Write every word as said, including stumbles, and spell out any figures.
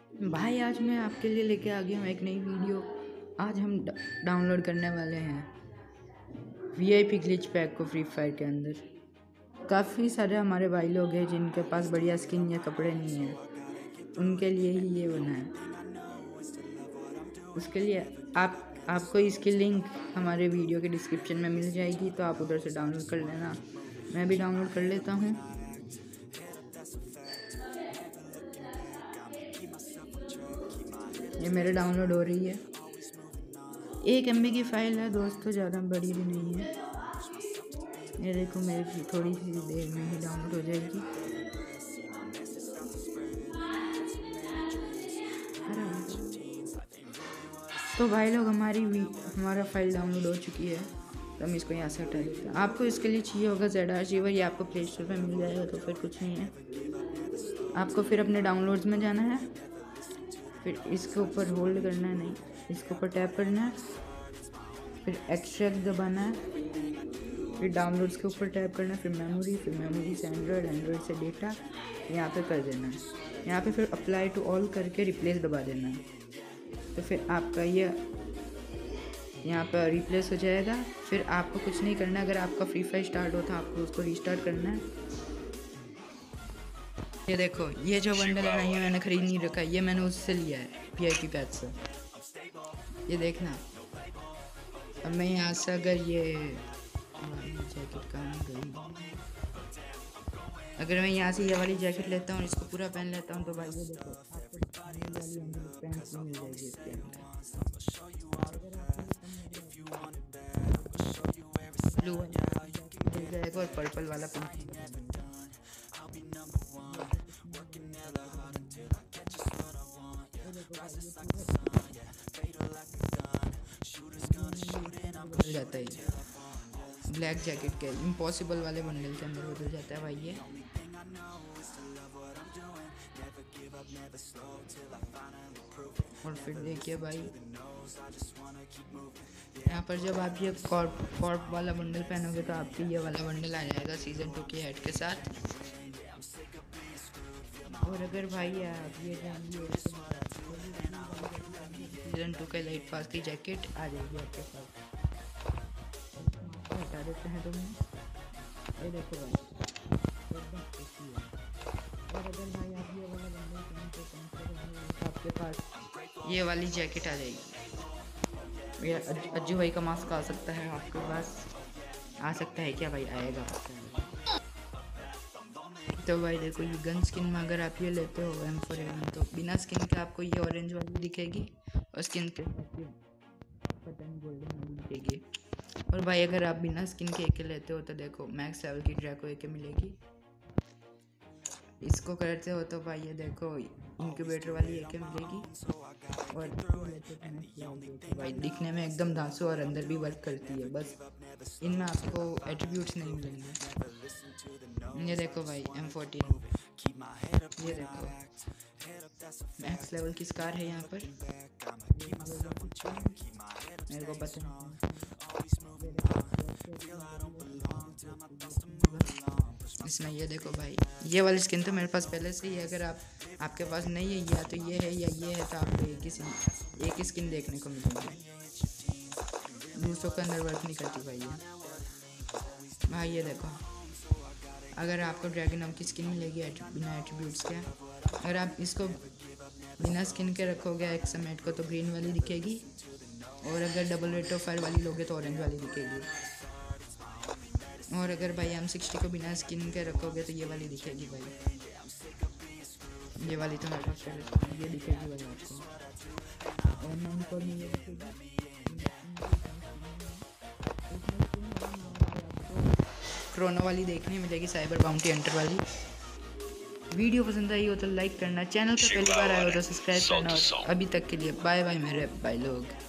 भाई आज मैं आपके लिए लेके आ गया हूँ एक नई वीडियो। आज हम डाउनलोड करने वाले हैं वीआईपी ग्लिच पैक को फ्री फायर के अंदर। काफ़ी सारे हमारे भाई लोग हैं जिनके पास बढ़िया स्किन या कपड़े नहीं हैं, उनके लिए ही ये बना है। उसके लिए आप आपको इसकी लिंक हमारे वीडियो के डिस्क्रिप्शन में मिल जाएगी, तो आप उधर से डाउनलोड कर लेना। मैं भी डाउनलोड कर लेता हूँ। ये मेरे डाउनलोड हो रही है। एक एम बी की फ़ाइल है दोस्तों, ज़्यादा बड़ी भी नहीं है। ये देखो मेरी थोड़ी सी देर में ही डाउनलोड हो जाएगी। तो भाई लोग हमारी हमारा फाइल डाउनलोड हो चुकी है, तो हम इसको यहाँ से हटा देते हैं। आपको इसके लिए चाहिए होगा जेड आर शीवर, ये आपको प्ले स्टोर पर मिल जाएगा, तो फिर कुछ नहीं है। आपको फिर अपने डाउनलोड्स में जाना है, फिर इसके ऊपर होल्ड करना है, नहीं इसके ऊपर टैप करना है, फिर एक्सट्रैक्ट दबाना है, फिर डाउनलोड्स के ऊपर टैप करना है, फिर मेमोरी, फिर मेमोरी से एंड्रॉयड, एंड्रॉयड से डेटा यहाँ पे कर देना है। यहाँ पे फिर अप्लाई टू ऑल करके रिप्लेस दबा देना है, तो फिर आपका ये यहाँ पर रिप्लेस हो जाएगा। फिर आपको कुछ नहीं करना। अगर आपका फ्री फायर स्टार्ट होता है आपको उसको रीस्टार्ट करना है। ये देखो ये जो बंडल है ना, ये मैंने खरीद नहीं रखा, ये मैंने उससे लिया है वीआईपी पैक से। ये देखना, अब मैं यहाँ से अगर ये जैकेट कहाँ गई, अगर मैं यहाँ से ये वाली जैकेट लेता हूँ, इसको पूरा पहन लेता हूँ, तो भाई ये देखो आपको पैंट्स भी मिल जाएगी इसके अंदर। ब्लू मिल जाएगा और पर्पल वाला पिंक। बदल जाता है ब्लैक जैकेट के इम्पॉसिबल वाले बंडल के अंदर बदल जाता है भाई ये। और फिर देखिए भाई यहाँ पर जब आप ये कॉर्प कॉर्प वाला बंडल पहनोगे तो आपके ये वाला बंडल आ जाएगा सीजन टू के हेड के साथ। और अगर भाई आप ये जानिए सीजन टू के लाइट पास की जैकेट आ जाएगी आपके पास। हटा देते हैं तुम, ये देखो भाई एकदम अच्छी है। और अगर भाई आप ये वाला बंडल पहनते हैं आपके पास ये वाली जैकेट आ जाएगी। ये अज्जू भाई का मास्क आ सकता है आपके पास, आ सकता है क्या भाई, आएगा। तो भाई देखो ये गन स्किन में अगर आप ये लेते हो एम फोर एवन, तो बिना स्किन के आपको ये ऑरेंज वाली दिखेगी और स्किन के पता नहीं गोल्डन वाली दिखेगी। और भाई अगर आप बिना स्किन के एके लेते हो तो देखो मैक्स लेवल की ड्रैको एके मिलेगी। इसको करते हो तो भाई ये देखो इंक्यूबेटर वाली एके मिलेगी। और भाई दिखने में एकदम धांसू और अंदर भी वर्क करती है, बस इनमें आपको एट्रीब्यूट्स नहीं मिलेंगे। ये देखो भाई एम फोर्टीन, ये देखो मैक्स लेवल की स्कार है यहाँ पर, मेरे को पता नहीं। इसमें ये देखो भाई ये वाली स्किन तो मेरे पास पहले से ही है। अगर आप आपके पास नहीं है या तो ये है या ये है, तो आपको एक ही एक ही स्किन देखने को मिलेगी, दूसरों के अंदर वर्क नहीं करती भाई ये। भाई ये देखो अगर आपको ड्रैगन नाम की स्किन मिलेगी बिना एट्रीब्यूट्स के, अगर आप इसको बिना स्किन के रखोगे एक्समेट को तो ग्रीन वाली दिखेगी, और अगर डबल रेट ऑफ फायर वाली लोगे तो ऑरेंज वाली दिखेगी। और अगर भाई एम सिक्सटी को बिना स्किन के रखोगे तो ये वाली दिखेगी भाई, ये वाली तो मेरे पास ये दिखेगी भाई आपको। और नाम को नहीं ये दिखेगी। क्रोनो वाली देखने मिलेगी, साइबर बाउंटी हंटर वाली। वीडियो पसंद आई हो तो लाइक करना, चैनल पर पहली बार आए हो तो सब्सक्राइब करना। और अभी तक के लिए बाय बाय मेरे भाई लोग।